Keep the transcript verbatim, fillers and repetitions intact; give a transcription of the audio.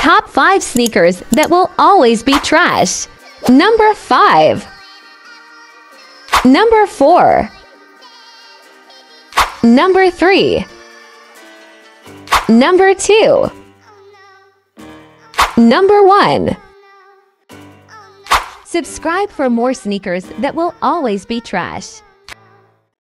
Top five sneakers that will always be trash. Number five. Number four. Number three. Number two. Number one. Subscribe for more sneakers that will always be trash.